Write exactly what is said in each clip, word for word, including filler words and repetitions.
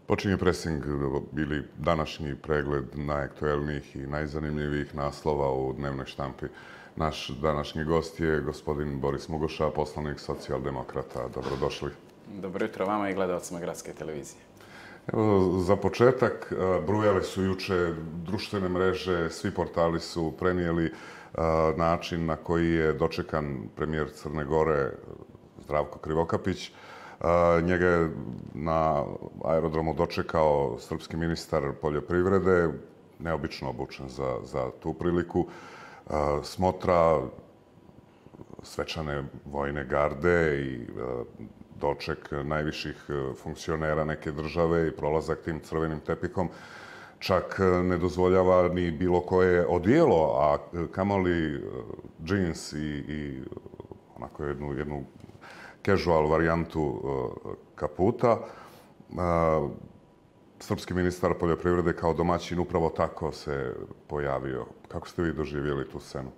Počinje presing ili današnji pregled najaktuelnijih i najzanimljivijih naslova u dnevnoj štampi. Naš današnji gost je gospodin Boris Mugoša, poslanik socijaldemokrata. Dobrodošli. Dobro jutro vama i gledalcima Gradske televizije. Evo, za početak, brujale su juče društvene mreže, svi portali su prenijeli način na koji je dočekan premijer Crne Gore Zdravko Krivokapić. Njega je na aerodromu dočekao srpski ministar poljoprivrede, neobično obučen za, za tu priliku. Smotra svečane vojne garde i doček najviših funkcionera neke države i prolazak tim crvenim tepihom čak ne dozvoljava ni bilo koje odijelo, a kamoli džins i, i onako jednu, jednu casual varijantu kaputa. Srpski ministar poljoprivrede kao domaćin upravo tako se pojavio. Kako ste vi doživjeli tu scenu?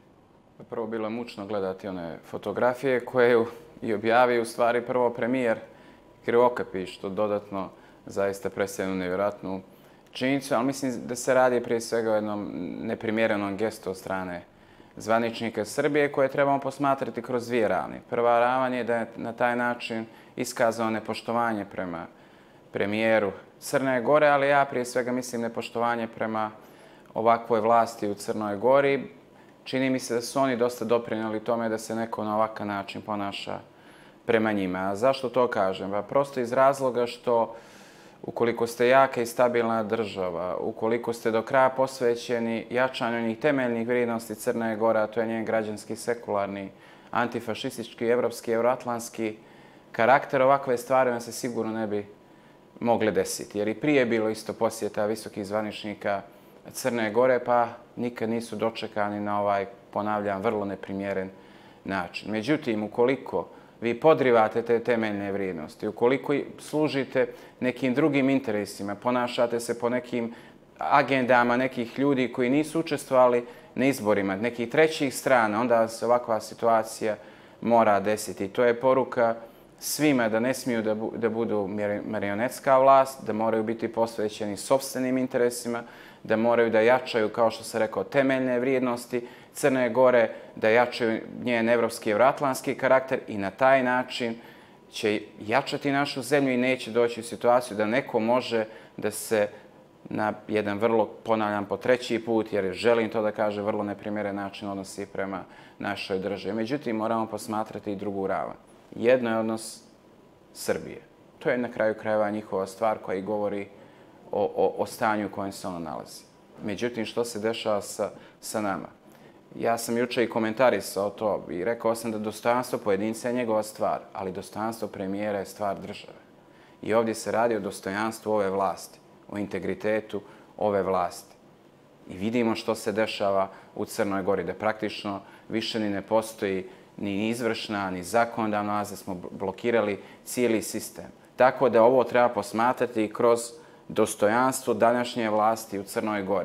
Prvo bilo je mučno gledati one fotografije koje je i objavio u stvari prvo premijer Krivokapić, što dodatno zaista predstavlja nevjerojatnu činjenicu, ali mislim da se radi prije svega o jednom neprimjerenom gestu od strane zvaničnika Srbije koje trebamo posmatrati kroz dvije ravni. Prva ravan je da je na taj način iskazao nepoštovanje prema premijeru Crne Gore, ali ja prije svega mislim nepoštovanje prema ovakvoj vlasti u Crnoj Gori. Čini mi se da su oni dosta doprinijeli tome da se neko na ovakav način ponaša prema njima. A zašto to kažem? Pa prosto iz razloga što ukoliko ste jaka i stabilna država, ukoliko ste do kraja posvećeni jačanju njih temeljnih vrijednosti Crne Gore, a to je njen građanski, sekularni, antifašistički, evropski, euroatlantski karakter, ovakve stvari vam se sigurno ne bi mogle desiti. Jer i prije je bilo isto posjeta visokih zvaničnika Crne Gore, pa nikad nisu dočekani na ovaj, ponavljam, vrlo neprimjeren način. Međutim, ukoliko vi podrivate te temeljne vrijednosti, ukoliko služite nekim drugim interesima, ponašate se po nekim agendama nekih ljudi koji nisu učestvovali na izborima, nekih trećih strana, onda se ovakva situacija mora desiti. To je poruka svima da ne smiju da, bu, da budu marionetska vlast, da moraju biti posvećeni sopstvenim interesima, da moraju da jačaju, kao što se rekao, temeljne vrijednosti Crne Gore, da jačaju njen evropski i euroatlantski karakter i na taj način će jačati našu zemlju i neće doći u situaciju da neko može da se na jedan vrlo, ponavljam po treći put, jer želim to da kaže, vrlo neprimjeren način odnosi prema našoj državi. Međutim, moramo posmatrati i drugu ravan. Jedno je odnos Srbije. To je na kraju krajeva njihova stvar koja i govori o, o, o stanju u kojem se ono nalazi. Međutim, što se dešava sa, sa nama? Ja sam juče i komentarisao to i rekao sam da dostojanstvo pojedinca je njegova stvar, ali dostojanstvo premijera je stvar države. I ovdje se radi o dostojanstvu ove vlasti, o integritetu ove vlasti. I vidimo što se dešava u Crnoj Gori, da praktično više ni ne postoji ni izvršna, ni zakonodavna vlast, da smo blokirali cijeli sistem. Tako da ovo treba posmatrati kroz dostojanstvo današnje vlasti u Crnoj Gori.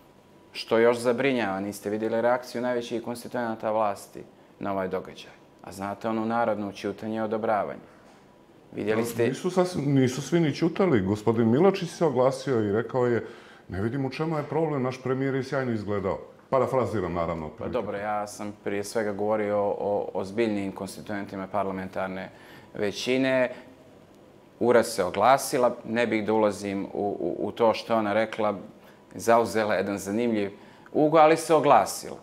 Što još zabrinjava, niste vidjeli reakciju najvećih konstituenata vlasti na ovaj događaj. A znate onu narodnu ćutanje i odobravanje. Vidjeli ste... Nisu, sasvim, nisu svi ni ćutali. Gospodin Miločić se oglasio i rekao je ne vidim u čemu je problem, naš premijer je sjajno izgledao. Parafraziram, naravno. Pa dobro, ja sam prije svega govorio o ozbiljnim konstituentima parlamentarne većine. Ura se oglasila, ne bih da ulazim u, u, u to što ona rekla, zauzela jedan zanimljiv ugao, ali se oglasila.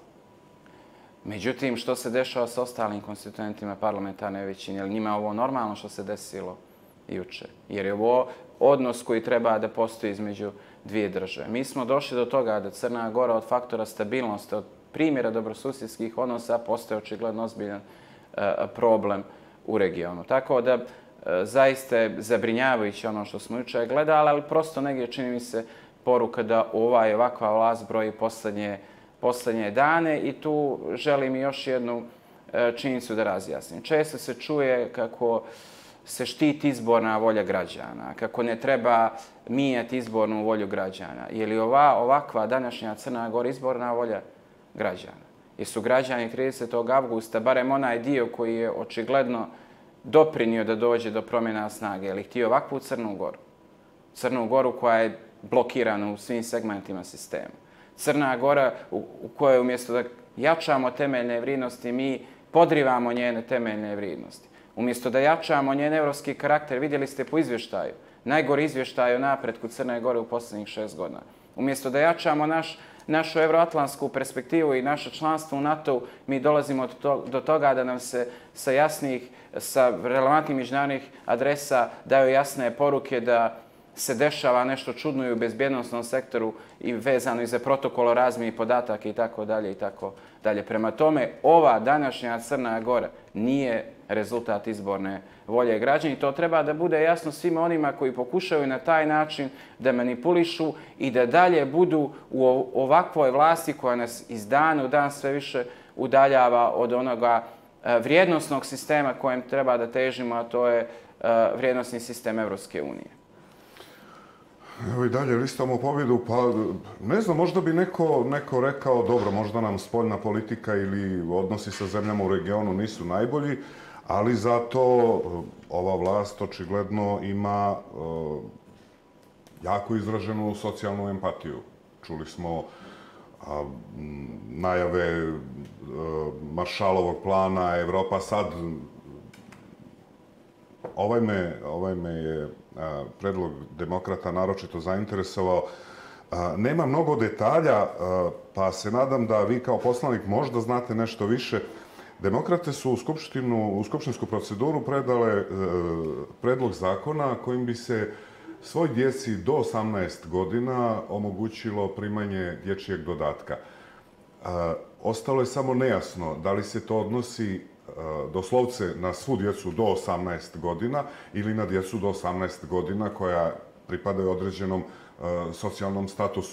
Međutim, što se dešava s ostalim konstituentima parlamentarne većine? Je li njima ovo normalno što se desilo juče? Jer je ovo odnos koji treba da postoji između dvije države. Mi smo došli do toga da Crna Gora od faktora stabilnosti, od primjera dobrosusjedskih odnosa postoje očigledno ozbiljan e, problem u regionu. Tako da e, zaista je zabrinjavajuće ono što smo juče gledali, ali prosto negdje čini mi se poruka da ova i ovakva vlast broji poslednje, poslednje dane i tu želim još jednu e, činjenicu da razjasnim. Često se čuje kako se štiti izborna volja građana, kako ne treba mijenjati izbornu volju građana. Je li ova ovakva današnja Crna Gora izborna volja građana? Jesu građani tridesetog avgusta, barem onaj dio koji je očigledno doprinio da dođe do promjena snage, je li htio ovakvu Crnu Goru? Crnu Goru koja je blokirana u svim segmentima sistema. Crna Gora u, u kojoj umjesto da jačamo temeljne vrijednosti, mi podrivamo njene temeljne vrijednosti. Umjesto da jačamo njen evropski karakter, vidjeli ste po izvještaju, najgori izvještaj o napretku Crne Gore u posljednjih šest godina. Umjesto da jačamo naš, našu evroatlantsku perspektivu i naše članstvo u NATO-u, mi dolazimo do, to, do toga da nam se sa jasnih, sa relevantnih međunarodnih adresa daju jasne poruke da se dešava nešto čudno i u bezbjednostnom sektoru i vezano i za protokol o razmjeni podataka i tako dalje i tako dalje. Prema tome, ova današnja Crna Gora nije rezultat izborne volje građana i to treba da bude jasno svima onima koji pokušaju na taj način da manipulišu i da dalje budu u ovakvoj vlasti koja nas iz dana u dan sve više udaljava od onoga vrijednosnog sistema kojem treba da težimo, a to je vrijednosni sistem Evropske unije. Evo i dalje listamo pobjedu, pa ne znam, možda bi neko, neko rekao, dobro, možda nam spoljna politika ili odnosi sa zemljama u regionu nisu najbolji, ali zato ova vlast očigledno ima uh, jako izraženu socijalnu empatiju. Čuli smo uh, najave uh, Maršalovog plana, Evropa sad. Ovaj me, ovaj me je a, predlog demokrata naročito zainteresovao. A, nema mnogo detalja, a, pa se nadam da vi kao poslanik možda znate nešto više. Demokrate su u, skupštinu, u skupštinsku proceduru predale a, predlog zakona kojim bi se svoj djeci do osamnaest godina omogućilo primanje dječjeg dodatka. A, ostalo je samo nejasno da li se to odnosi doslovce na svu djecu do osamnaest godina ili na djecu do osamnaest godina koja pripadaju određenom uh, socijalnom statusu.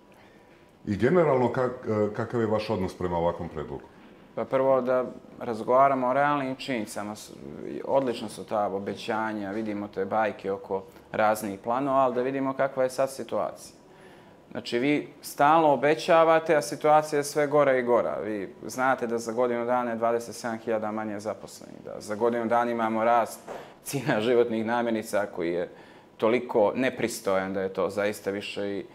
I generalno, kak, kakav je vaš odnos prema ovakvom predlogu? Pa prvo da razgovaramo o realnim činjenicama. Odlično su ta obećanja, vidimo te bajke oko raznih planova, ali da vidimo kakva je sad situacija. Znači, vi stalno obećavate, a situacija je sve gora i gora. Vi znate da za godinu dana je dvadeset sedam hiljada manje zaposlenih, da za godinu dana imamo rast cijena životnih namirnica koji je toliko nepristojan da je to zaista više i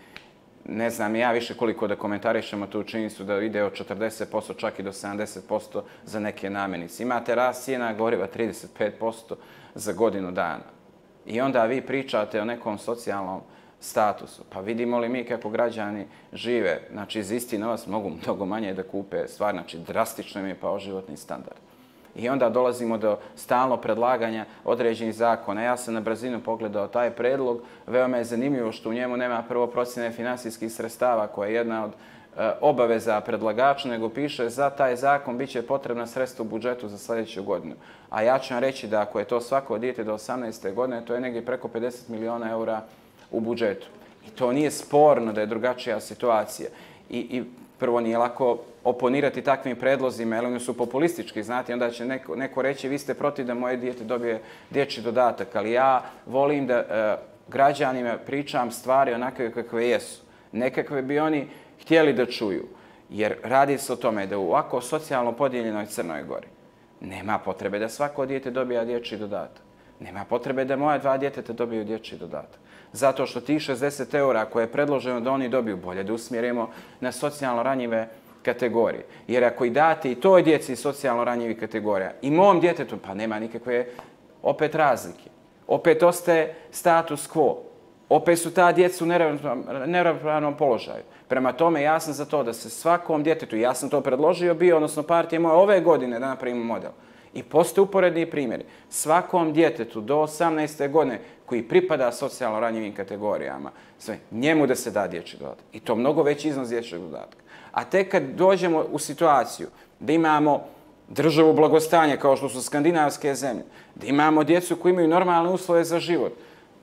ne znam ja više koliko da komentarišemo tu činjenicu da ide od četrdeset posto čak i do sedamdeset posto za neke namirnice. Imate rast cijena goriva trideset pet posto za godinu dana. I onda vi pričate o nekom socijalnom statusu. Pa vidimo li mi kako građani žive, znači iz isti novac mogu mnogo manje da kupe stvar, znači drastično im je pao životni standard. I onda dolazimo do stalno predlaganja određenih zakona. Ja sam na brzinu pogledao taj predlog, veoma je zanimljivo što u njemu nema prvo procjene finansijskih sredstava koja je jedna od e, obaveza predlagača, nego piše za taj zakon bit će potrebna sredstva u budžetu za sljedeću godinu. A ja ću vam reći da ako je to svako dijete do osamnaeste godine, to je negdje preko pedeset miliona eura u budžetu. I to nije sporno da je drugačija situacija. I, i prvo nije lako oponirati takvim predlozima, jer oni su populistički, znate, onda će neko, neko reći vi ste protiv da moje dijete dobije dječji dodatak, ali ja volim da e, građanima pričam stvari onakve kakve jesu. Nekakve bi oni htjeli da čuju, jer radi se o tome da u ovako socijalno podijeljenoj Crnoj Gori nema potrebe da svako dijete dobija dječji dodatak. Nema potrebe da moja dva djeteta dobiju dječji dodatak. Zato što tih šezdeset eura koje je predloženo da oni dobiju, bolje da usmjerimo na socijalno ranjive kategorije. Jer ako i date i toj djeci socijalno ranjivih kategorija i mom djetetu, pa nema nikakve opet razlike. Opet ostaje status quo. Opet su ta djeca u neravnopravnom položaju. Prema tome, ja sam za to da se svakom djetetu, ja sam to predložio bio, odnosno partija moja ove godine da napravimo model. I postoje uporedni primjeri. Svakom djetetu do osamnaeste godine koji pripada socijalno ranjivim kategorijama, sve, njemu da se da dječji dodatak. I to mnogo veći iznos dječjeg dodatka. A tek kad dođemo u situaciju da imamo državu blagostanja kao što su skandinavske zemlje, da imamo djecu koji imaju normalne uslove za život,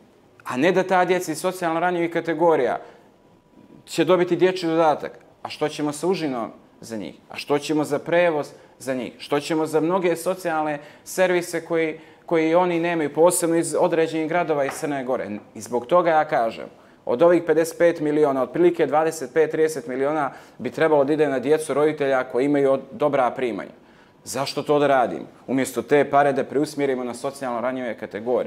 a ne da ta djeca iz socijalno ranjivih kategorija će dobiti dječji dodatak. A što ćemo sa užinom za njih? A što ćemo za prevoz za njih? Što ćemo za mnoge socijalne servise koji, koji oni nemaju, posebno iz određenih gradova iz Crne Gore? I zbog toga ja kažem, od ovih pedeset pet miliona, otprilike dvadeset pet do trideset miliona bi trebalo da ide na djecu roditelja koji imaju dobra primanja. Zašto to da radimo? Umjesto te pare da preusmjerimo na socijalno ranjive kategorije.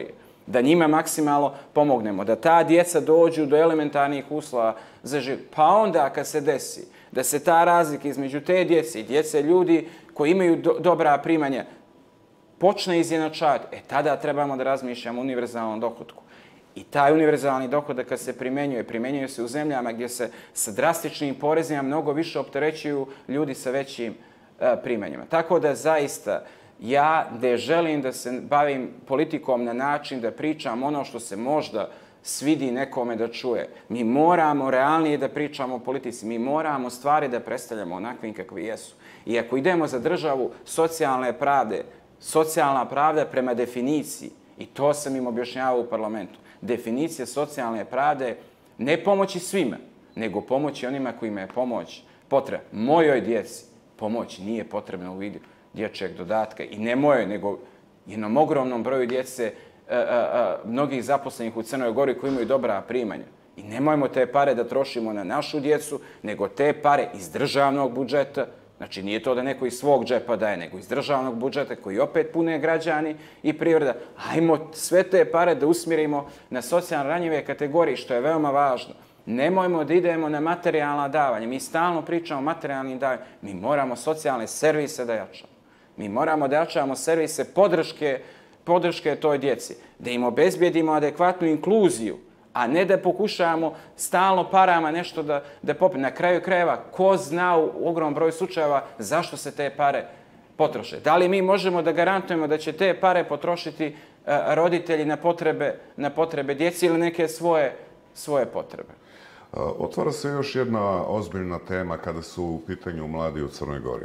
da njima maksimalno pomognemo, da ta djeca dođu do elementarnih uslova za život. Pa onda kad se desi da se ta razlika između te djece i djece ljudi koji imaju do, dobra primanja počne izjednačavati, e tada trebamo da razmišljamo o univerzalnom dohotku. I taj univerzalni dohodak kad se primjenjuje, primjenjuje se u zemljama gdje se sa drastičnim porezima mnogo više opterećuju ljudi sa većim uh, primanjima. Tako da zaista ja ne želim da se bavim politikom na način da pričam ono što se možda svidi nekome da čuje. Mi moramo realnije da pričamo o politici, mi moramo stvari da predstavljamo onakvim kakvi jesu. I ako idemo za državu socijalne pravde, socijalna pravda prema definiciji, i to sam im objašnjavao u parlamentu, definicija socijalne pravde ne pomoći svima, nego pomoći onima kojima je pomoć potrebna. Mojoj djeci pomoć nije potrebna u vidu dječjeg dodatka i ne mojoj, nego jednom ogromnom broju djece a, a, a, mnogih zaposlenih u Crnoj Gori koji imaju dobra primanja. I nemojmo te pare da trošimo na našu djecu, nego te pare iz državnog budžeta. Znači, nije to da neko iz svog džepa daje, nego iz državnog budžeta koji opet pune građani i privreda. Ajmo sve te pare da usmjerimo na socijalno ranjive kategorije, što je veoma važno. Nemojmo da idemo na materijalna davanja. Mi stalno pričamo o materijalnim davanjima. Mi moramo socijalne servise da jačamo. Mi moramo da jačamo servise podrške, podrške toj djeci. Da im obezbijedimo adekvatnu inkluziju, a ne da pokušavamo stalno parama nešto da, da popne. Na kraju krajeva, ko zna u ogromnom broju slučajeva zašto se te pare potroše? Da li mi možemo da garantujemo da će te pare potrošiti a, roditelji na potrebe, na potrebe djeci ili neke svoje, svoje potrebe? Otvara se još jedna ozbiljna tema kada su u pitanju mladi u Crnoj Gori.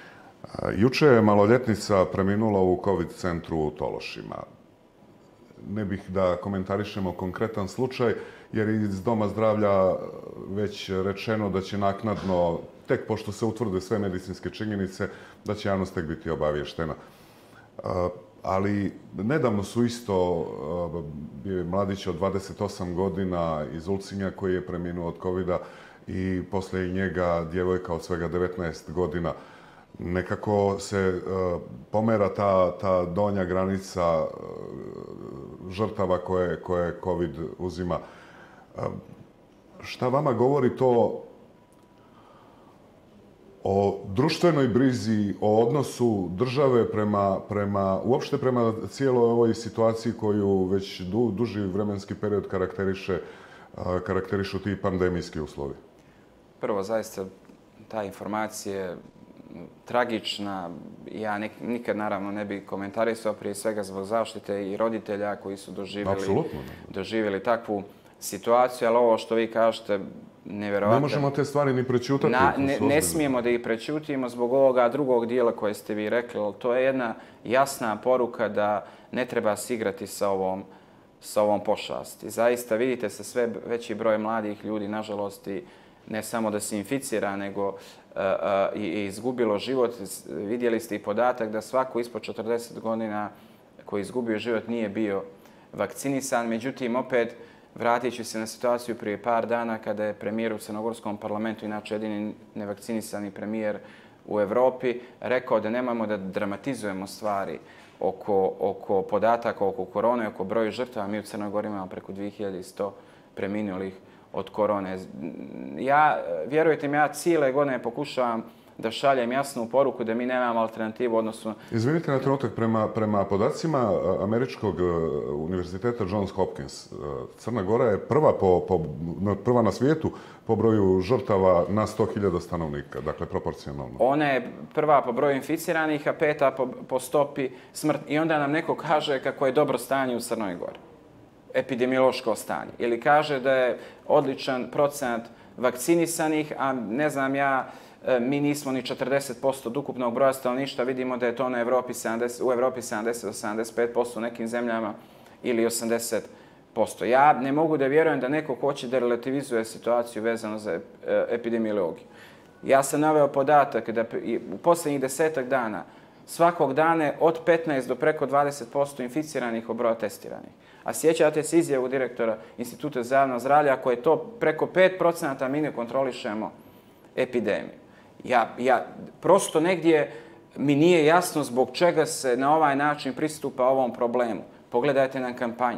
Juče je maloljetnica preminula u COVID centru u Tološima. Ne bih da komentarišemo konkretan slučaj, jer iz Doma zdravlja već rečeno da će naknadno, tek pošto se utvrde sve medicinske činjenice, da će javnost tek biti obavještena. Ali nedavno su isto bio mladić od dvadeset osam godina iz Ulcinja koji je preminuo od kovida i poslije njega djevojka od svega devetnaest godina. Nekako se uh, pomera ta, ta donja granica uh, žrtava koje, koje COVID uzima. Uh, šta vama govori to o društvenoj brizi, o odnosu države prema, prema, uopšte prema cijeloj ovoj situaciji koju već du, duži vremenski period karakteriše, uh, karakterišu ti pandemijski uslovi? Prvo, zaista, ta informacija je tragična. Ja nek, nikad naravno ne bih komentarisao, prije svega zbog zaštite i roditelja koji su doživjeli, doživjeli takvu situaciju, ali ovo što vi kažete, nevjerovatno. Ne možemo te stvari ni prećutati. Na, ne, ne smijemo da ih prećutimo zbog ovoga drugog dijela koje ste vi rekli, ali to je jedna jasna poruka da ne treba se igrati sa ovom, sa ovom pošasti. Zaista vidite se sve veći broj mladih ljudi, nažalost, i ne samo da se inficira, nego uh, uh, i, i izgubilo život. Vidjeli ste i podatak da svako ispod četrdeset godina koji izgubio život nije bio vakcinisan. Međutim, opet, vratit ću se na situaciju prije par dana kada je premijer u Crnogorskom parlamentu, inače jedini nevakcinisani premijer u Evropi, rekao da nemamo da dramatizujemo stvari oko, oko podataka, oko korone, oko broju žrtava. Mi u Crnoj Gori imamo preko dvije hiljade sto preminulih od korone. Ja, vjerujte mi, ja cijele godine pokušavam da šaljem jasnu poruku da mi nemamo alternativu, odnosno... Izvinite na trenutak, prema, prema podacima američkog univerziteta Johns Hopkins, Crna Gora je prva, po, po, prva na svijetu po broju žrtava na sto hiljada stanovnika, dakle proporcionalno. Ona je prva po broju inficiranih, a peta po, po stopi smrti. I onda nam neko kaže kako je dobro stanje u Crnoj Gori, epidemiološko stanje. Ili kaže da je odličan procent vakcinisanih, a ne znam ja, mi nismo ni četrdeset posto od ukupnog broja stanovništva, vidimo da je to na Evropi sedamdeset, u Evropi sedamdeset do sedamdeset pet posto u nekim zemljama ili osamdeset posto. Ja ne mogu da vjerujem da neko hoće da relativizuje situaciju vezano za epidemiologiju. Ja sam naveo podatak da u posljednjih desetak dana svakog dana je od petnaest do preko dvadeset posto inficiranih od broja testiranih. A sjećate se izjavu direktora Instituta za javno zdravlje, ako je to preko pet posto, mi ne kontrolišemo epidemiju. Ja, ja, prosto negdje mi nije jasno zbog čega se na ovaj način pristupa ovom problemu. Pogledajte na kampanju.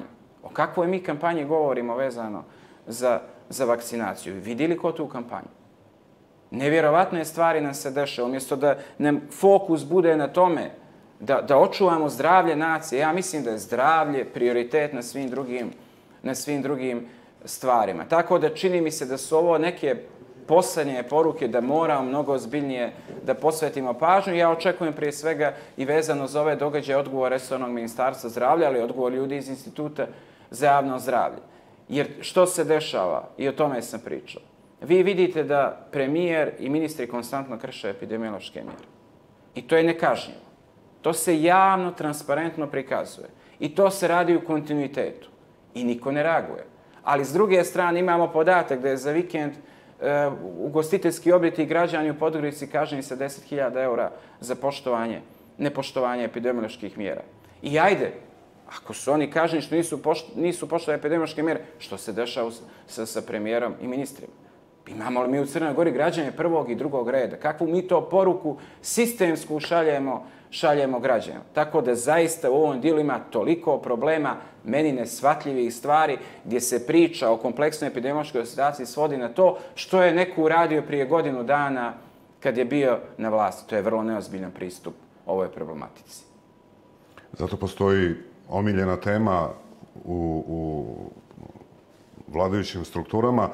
O kakvoj mi kampanji govorimo vezano za, za vakcinaciju? Vidjeli ko tu kampanju? Nevjerovatne stvari nam se dešava. Umjesto da nam fokus bude na tome da, da očuvamo zdravlje nacije, ja mislim da je zdravlje prioritet na svim drugim, na svim drugim stvarima. Tako da čini mi se da su ovo neke posljednje poruke da moramo mnogo ozbiljnije da posvetimo pažnju. Ja očekujem prije svega i vezano za ove događaje odgovor resornog ministarstva zdravlja, ali odgovor ljudi iz Instituta za javno zdravlje. Jer što se dešava, i o tome sam pričao, vi vidite da premijer i ministri konstantno krše epidemiološke mjere. I to je nekažnjivo. To se javno, transparentno prikazuje. I to se radi u kontinuitetu. I niko ne reaguje. Ali s druge strane imamo podatak da je za vikend uh, ugostiteljski objekti i građani u Podgorici kažnjeni sa deset hiljada eura za poštovanje, nepoštovanje epidemioloških mjera. I ajde, ako su oni kažnjeni što nisu, pošt, nisu poštovali epidemiološke mjere, što se dešava sa, sa premijerom i ministrima? Imamo li mi u Crnoj Gori građane prvog i drugog reda? Kakvu mi to poruku sistemsku šaljemo, šaljemo građanima? Tako da zaista u ovom dijelu ima toliko problema, meni neshvatljivih stvari, gdje se priča o kompleksnoj epidemiološkoj situaciji svodi na to što je neko uradio prije godinu dana kad je bio na vlasti. To je vrlo neozbiljan pristup ovoj problematici. Zato postoji omiljena tema u, u vladajućim strukturama.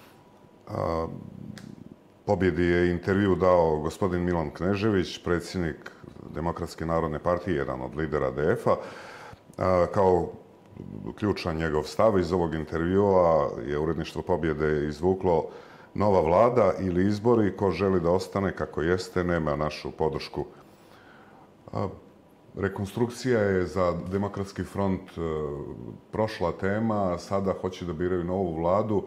Pobjedi je intervju dao gospodin Milan Knežević, predsjednik Demokratske narodne partije, jedan od lidera D F-a. Kao ključan njegov stav iz ovog intervjua je uredništvo Pobjede izvuklo: nova vlada ili izbori, ko želi da ostane kako jeste, nema našu podršku. Rekonstrukcija je za Demokratski front prošla tema, sada hoće da biraju novu vladu.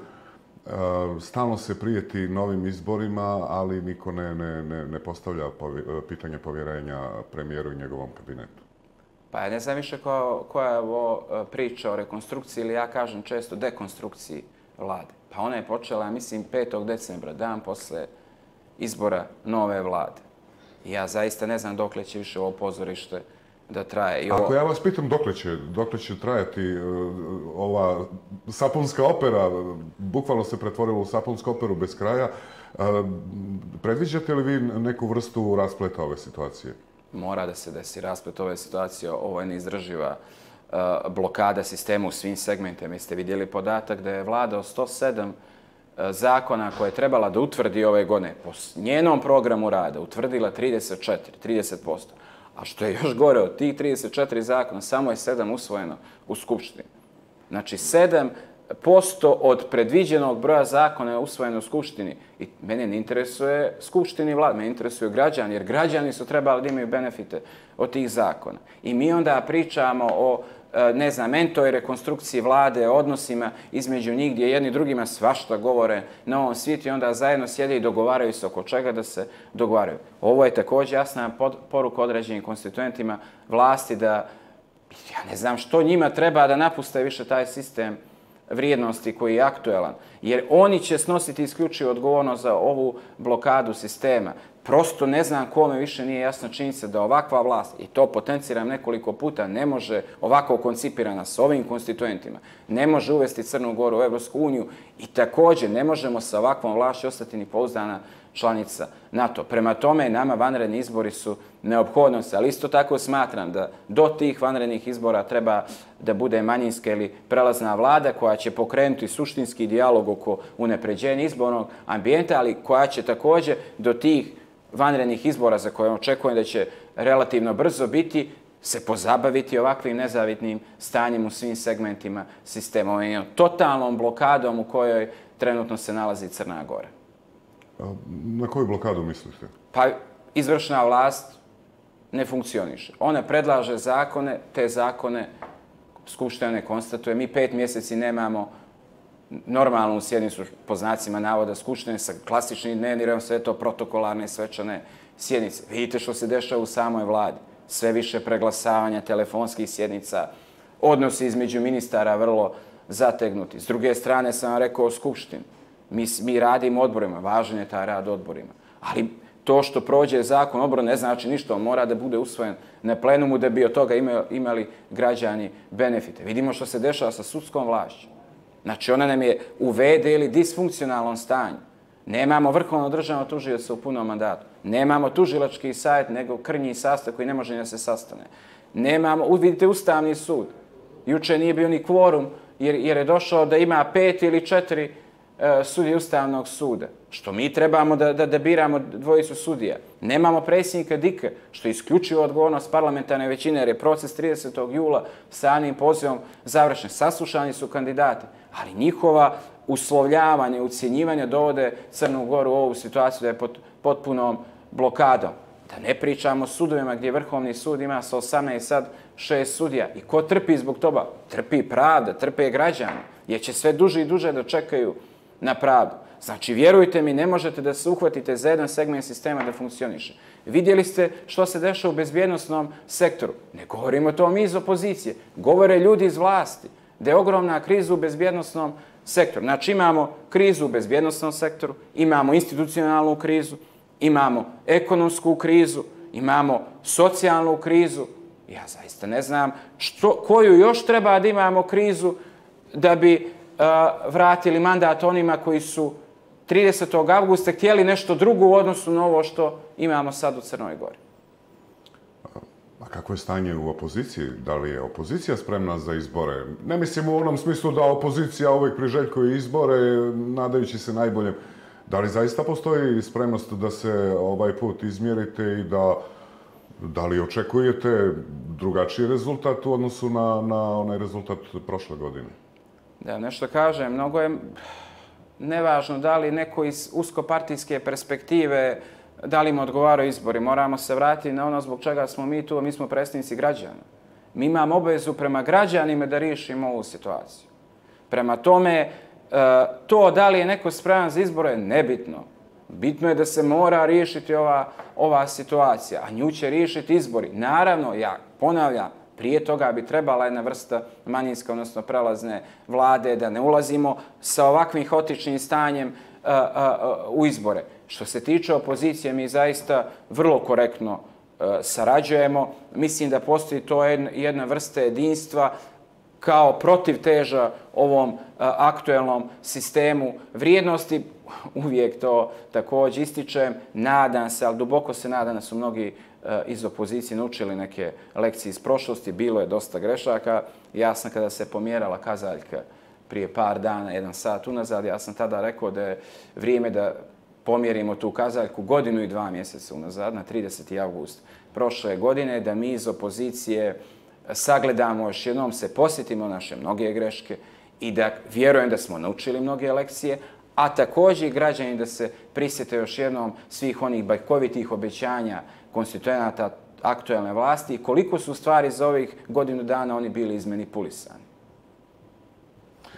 Stalno se prijeti novim izborima, ali niko ne, ne, ne, ne postavlja povje, pitanje povjerenja premijeru i njegovom kabinetu. Pa ja ne znam više ko, koja je ovo priča o rekonstrukciji, ili ja kažem često dekonstrukciji vlade. Pa ona je počela, mislim, petog decembra, dan posle izbora nove vlade. I ja zaista ne znam dokle će više ovo pozorište da traje. I ovo... Ako ja vas pitam dokle će, dokle će trajati uh, ova sapunska opera, bukvalno se pretvorila u sapunsku operu bez kraja, uh, predviđate li vi neku vrstu raspleta ove situacije? Mora da se desi rasplet ove situacije. Ovo je neizdrživa uh, blokada sistema u svim segmentima. Jeste vidjeli podatak da je vlada o sto sedam uh, zakona koje je trebala da utvrdi ove godine po njenom programu rada utvrdila trideset četiri, trideset posto. A što je još gore, od tih trideset četiri zakona, samo je sedam usvojeno u Skupštini. Znači, sedam posto od predviđenog broja zakona je usvojeno u Skupštini. I mene ne interesuje Skupštini vlada, mene interesuju građani, jer građani su trebali da imaju benefite od tih zakona. I mi onda pričamo o, ne znam, mentoj rekonstrukciji vlade, odnosima između njih gdje jedni drugima svašta govore na ovom svijetu i onda zajedno sjede i dogovaraju se oko čega da se dogovaraju. Ovo je također jasna poruka određenim konstituentima vlasti da, ja ne znam što njima treba da napuste više taj sistem vrijednosti koji je aktuelan, jer oni će snositi isključivo odgovornost za ovu blokadu sistema. Prosto ne znam kome više nije jasno činjenica da ovakva vlast, i to potenciram nekoliko puta, ne može ovako koncipirana s ovim konstituentima, ne može uvesti Crnu Goru u Evropsku uniju i također ne možemo sa ovakvom vlašću ostati ni pouzdana članica NATO. Prema tome, nama vanredni izbori su neophodnost, ali isto tako smatram da do tih vanrednih izbora treba da bude manjinska ili prelazna vlada koja će pokrenuti suštinski dijalog oko unapređenja izbornog ambijenta, ali koja će također do tih vanrednih izbora za koje očekujem da će relativno brzo biti, se pozabaviti ovakvim nezavitnim stanjem u svim segmentima sistema. Ovo je totalnom blokadom u kojoj trenutno se nalazi Crna Gora. Na koju blokadu mislite? Pa izvršna vlast ne funkcioniše. Ona predlaže zakone, te zakone Skupština ne konstatuje. Mi pet mjeseci nemamo normalnu sjednicu po znacima navoda Skupštine sa klasičnim dnevnim redom, sve to protokolarne svečane sjednice. Vidite što se dešava u samoj vladi. Sve više preglasavanja telefonskih sjednica, odnosi između ministara vrlo zategnuti. S druge strane sam vam rekao o Skupštini. Mi, mi radimo odborima, važan je taj rad odborima. Ali To što prođe zakon obrane ne znači ništa, on mora da bude usvojen na plenumu da bi od toga imali građani benefite. Vidimo što se dešava sa sudskom vlašću. Znači, ona nam je u vede ili disfunkcionalnom stanju. Nemamo vrhovno državno tužioca u punom mandatu. Nemamo tužilački savjet, nego krnji sastav koji ne može da se sastane. Nemamo, vidite, Ustavni sud. Juče nije bio ni kvorum jer je došao da ima pet ili četiri sudije Ustavnog suda. Što mi trebamo da biramo dvojicu sudija. Nemamo predsjednika D I K-a, što je isključivo odgovornost parlamentarne većine, jer je proces tridesetog jula sa onim pozivom završen. Saslušani su kandidati, ali njihova uslovljavanje, ucjenjivanje dovode Crnu Goru u ovu situaciju da je pod potpunom blokadom. Da ne pričamo o sudovima gdje Vrhovni sud ima sa osamnaest sad šest sudija. I ko trpi zbog toga? Trpi pravda, trpe građani, jer će sve duže i duže da čekaju na pravdu. Znači, vjerujte mi, ne možete da se uhvatite za jedan segment sistema da funkcioniše. Vidjeli ste što se dešava u bezbjednosnom sektoru. Ne govorimo to mi iz opozicije. Govore ljudi iz vlasti da je ogromna kriza u bezbjednosnom sektoru. Znači, imamo krizu u bezbjednosnom sektoru, imamo institucionalnu krizu, imamo ekonomsku krizu, imamo socijalnu krizu. Ja zaista ne znam koju još treba da imamo krizu da bi vratili mandat onima koji su tridesetog avgusta htjeli nešto drugo u odnosu na ovo što imamo sad u Crnoj Gori. A kako je stanje u opoziciji? Da li je opozicija spremna za izbore? Ne mislim u onom smislu da opozicija uvijek priželjkuje izbore, nadajući se najboljem. Da li zaista postoji spremnost da se ovaj put izmjerite i da da li očekujete drugačiji rezultat u odnosu na onaj rezultat prošle godine? Da, nešto kažem, mnogo je nevažno da li neko iz uskopartijske perspektive, da li im odgovaraju izbori. Moramo se vratiti na ono zbog čega smo mi tu, a mi smo predstavnici građana. Mi imamo obavezu prema građanima da riješimo ovu situaciju. Prema tome, to da li je neko spreman za izbore je nebitno. Bitno je da se mora riješiti ova situacija, a nju će riješiti izbori. Naravno, ja ponavljam, prije toga bi trebala jedna vrsta manjinske, odnosno prelazne vlade, da ne ulazimo sa ovakvim haotičnim stanjem u izbore. Što se tiče opozicije, mi zaista vrlo korektno sarađujemo. Mislim da postoji to jedna vrsta jedinstva kao protivteža ovom aktuelnom sistemu vrijednosti. Uvijek to također ističem. Nadam se, ali duboko se nadam da su mnogi iz opozicije naučili neke lekcije iz prošlosti. Bilo je dosta grešaka. Ja sam kada se pomjerala kazaljka prije par dana, jedan sat unazad, ja sam tada rekao da je vrijeme da pomjerimo tu kazaljku godinu i dva mjeseca unazad, na trideseti avgust prošle godine, da mi iz opozicije sagledamo još jednom, se posjetimo naše mnoge greške i da vjerujem da smo naučili mnoge lekcije, a također i građani da se prisjete još jednom svih onih bajkovitih obećanja konstituenata aktuelne vlasti i koliko su stvari za ovih godinu dana oni bili izmanipulisani.